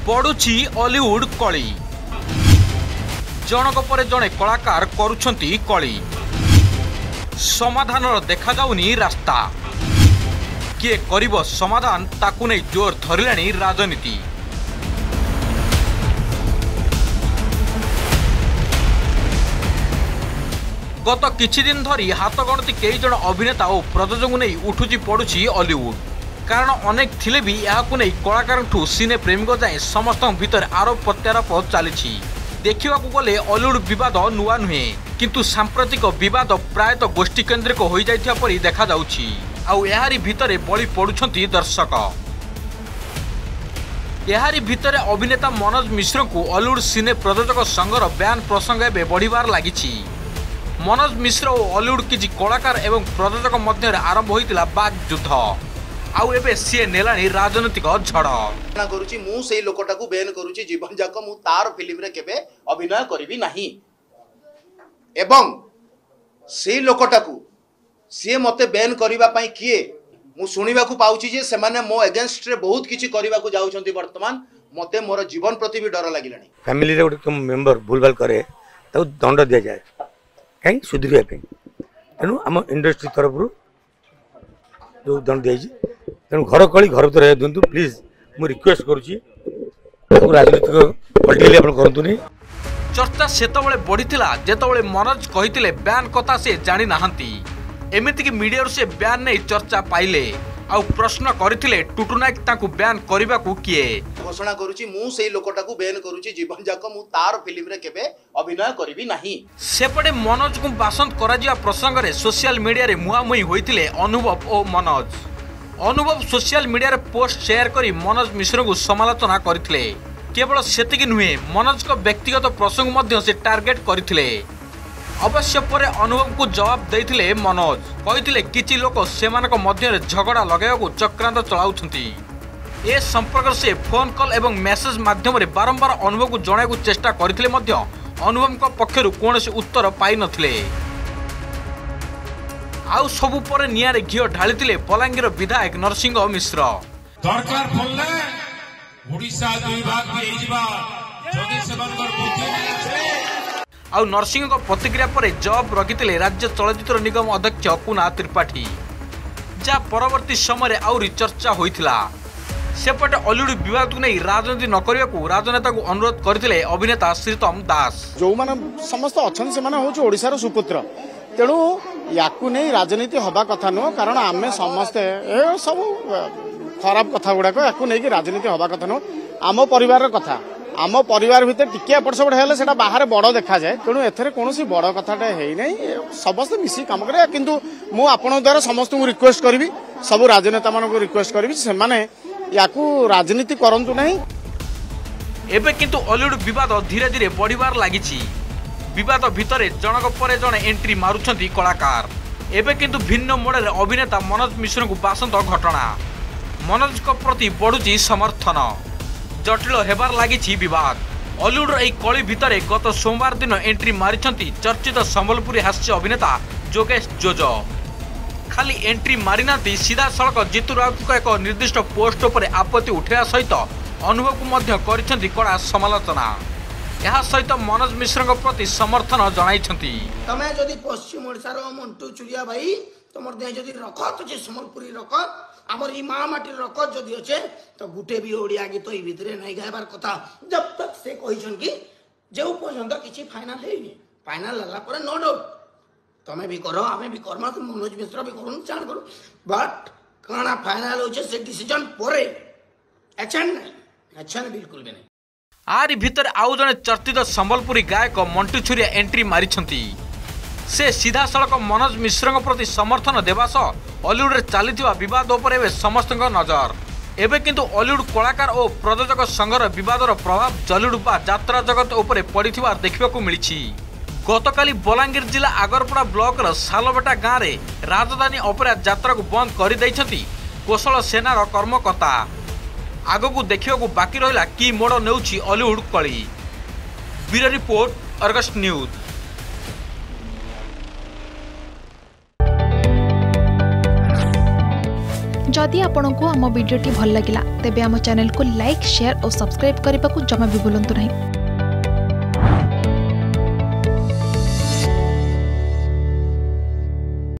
बढ़ुछि Hollywood कली जनक पर जड़े कलाकार करुछंती कली समाधान देखा जाउनी रास्ता किए करिबो समाधान ताकू नै जोर धरिलानी राजनीति। गत किछि दिन धरी हाथ गणती कई जन अभिनेता और प्रयोजक नहीं उठुची पड़ुछि हॉलीवुड कारण अनेक थिले भी याकू नहीं कलाकार सिने प्रेमी जाए समस्त भितर आरोप प्रत्यारोप चली देखा गले हॉलीवुड विवाद नुआ नुहे किंतु सांप्रतिक विवाद प्रायतः गोष्ठी केन्द्रिक हो जाइथिया परी देखा जाउछि आउ एहारी भितरे बळी पड़ुछंती दर्शक। एहारी भितरे अभिनेता मनोज मिश्र को हॉलीवुड सिने प्रयोजक संघर ब्यान प्रसंग एवं बढ़िबार लागिछि। मनोज मिश्र और हॉलीवुड किछि कलाकार एवं प्रयोजक मध्य आरंभ होइतिला बाग युद्ध आउ एबे सी नेलानी राजनीतिक झड़ करूची मु सेई लोकटाकू बैन करूची जीवन जाक मु तार फिल्म रे केबे अभिनय करिवि नाही एवं सेई लोकटाकू सी मते बैन करिबा पई किए मु सुनिबा को पाउची जे से माने मो अगेंस्ट रे बहुत किछि करिबा को जाउछंती वर्तमान मते मोर जीवन प्रति भी डर लागिलानी। फैमिली रे ଗୋଟେ मेंबर भूलभाल करे तो दंड दिया जाए कहीं सुधरिया तेणु आम इंडस्ट्री तरफ जो दंड दिया तेणु घर कली घर भर दिंतु प्लीज मु रिक्वेस्ट करुँची राजनीतिक पॉलिटिकली आप करतुनी। चर्चा सेतबेले बढ़ीथिला जेतबेले मनोज कहिथिले ब्यान कथा से जानि नाहंती एमिति कि मीडिया से ब्यान नहीं चर्चा पाइले आउ प्रश्न करथिले टुटुनायक ताकू ब्यान करबा को किए घोषणा करूची मु सेई लोकटाकू बैन करूची जीवन जाक मु तार फिल्म रे केबे अभिनय करिवि नाही। सेपटे मनोज को बासंत करा जिया प्रसंग रे सोशल मीडिया रे मुहामुही होइथिले अनुभव और मनोज। अनुभव सोशल मीडिया रे पोस्ट शेयर करी मनोज मिश्र को समालोचना करथिले केवल सेतिकी नुहे मनोज को व्यक्तिगत प्रसंग मध्य से टार्गेट करथिले अवश्य पर अनुभव को जवाब देथिले मनोज कहिथिले किछि लोक सेमानक मध्य झगड़ा लगाया को चक्रांत चलाउछंती ए संपर्क से फोन कॉल एवं मेसेज माध्यम रे बारंबार अनुभव को जणाय को चेष्टा करथिले मध्य अनुभव को पक्षरु कोनोसी उत्तर पाई नथिले आउ सबु पर नियारे घियो ढालिथिले बलांगीर विधायक नरसिंह मिश्र। दरकार पड़ले ओडिशा दुई भाग भी हेजिबा जदि सेबनकर बुद्धि नै छै आउ नरसिंह को प्रतिक्रिया पर जवाब रखिथिले राज्य चलचित्र निगम अध्यक्ष कुना त्रिपाठी जा परवर्ती समय आउरी चर्चा होइथिला। सेपटे हॉलीवुड विवाद को नहीं राजनीति न करने को राजनेता को अनुरोध करथिले अभिनेता श्रीतम दास जो माने समस्त अछन से माने होछ ओडिसा रो सुपुत्र तेणु याकू नहीं राजनीति हवा कथा नुह कारण आमे समस्ते ए सब खराब कथा गुड़ाक याकू नहीं कि राजनीति हवा कथा नुह आम परिवार कथा आम परिवार भितर टिके एपट सेपट हेले सेटा बाहर बड़ देखा जाए तेणु एथरे कोनोसी बड़ कथाटा हेई नै समस्त मिसी काम करे किंतु मु आपन द्वारा समस्त को रिक्वेस्ट करबी सब राजनेता मान को रिक्वेस्ट करबी से माने याकू राजनीति करंतु नहीं। एबे किंतु हॉलीवुड विवाद धीरे धीरे बढ़िबार लागिछि विवाद भितरे जनक पर जणे एंट्री मारुछंती कलाकार एबे किंतु भिन्न मोडरे अभिनेता मनोज मिश्र को बासंत घटना मनोज को प्रति बढ़ुची समर्थन जटिल हेबार लागिछि विवाद। हॉलीवुड एई कली भितरे गत सोमवार दिन एंट्री मारिछंती चर्चित संबलपुरी हास्य अभिनेता जोगेश जोजो खाली एंट्री मारिनाती सीधा सड़क जीतू राउत एक निर्दिष्ट पोस्ट पर आपत्ति उठाया सहित अनुभव को मध्य करिछंती कड़ा समालोचना यह सहित मनोज मिश्र प्रति समर्थन जणाइछंती। तमे जदि पश्चिम ओडिसार मंटू चुरिया भाई तुम देह जदि रख तुझे संबलपुरी रख आमर ई माँ माटी रख जदि अच्छे तो गुटे भी ओडिया गीत ई भितरे नहीं गायबार कथा जब तक से कहिछन कि जो पर्यंत किछि फाइनल हेइनी फाइनल लगा पर नो डाउट तमे भी करो आमे भी करमा तो मनोज मिश्र भी करूँ चाण करूँ बट काना फाइनल होचे से डिसीजन परे एक्शन नहीं एक्शन बिल्कुल भी नहीं। आरी भितर आउ जने चर्चित संबलपुरी गायक मंटू छुरिया एंट्री मारिछंती से सीधा सड़क मनोज मिश्र प्रति समर्थन देवा सह हॉलीवुड रे चलीथिबा विवाद उपर एबे समस्तक नजर एबे किंतु हॉलीवुड कलाकार और प्रयोजक संघर विवादर प्रभाव जॉलीवुड बा यात्रा जगत उपर पड़िथिबा देखिबाकू मिलिछि। गतकाली बलांगीर जिला आगरपड़ा ब्लॉक सालबेटा गाँव में राजधानी अपेरा यात्रा को बंद कर दैछंती कौशल सेनार कर्मकर्ता आगकू देखिबाकू बाकी रहिला कि मोड़ नेउछि हॉलीवुड कली। Bureau report Argus news. जदि आपंक आम भिडी भल लगा तेब आम चैनल को लाइक शेयर और सब्सक्राइब करने को जमा भी भूलु नहीं।